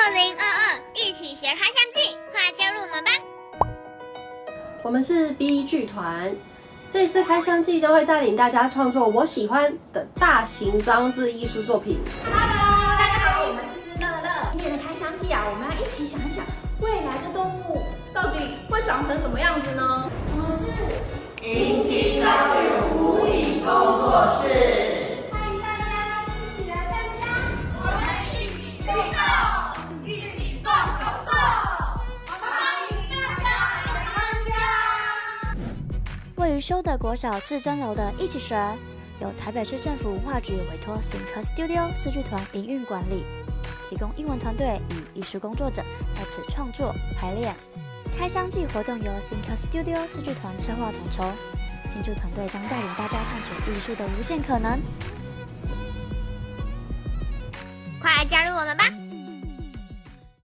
一起学开箱记，快加入我们吧！ 我们是 B 剧团，这次开箱记将会带领大家创作我喜欢的大型装置艺术作品。 Hello， 大家好，我们是思乐乐。今年的开箱记啊，我们要一起想一想未来的动物到底会长成什么样子呢？ 我们是云梯教育无影工作室。 位于修德国小至真楼的一起学，由台北市政府文化局委托 Think Studio 视剧团营运管理，提供英文团队与艺术工作者在此创作排练。开箱季活动由 Think Studio 视剧团策划统筹，进驻团队将带领大家探索艺术的无限可能。 快加入我们吧！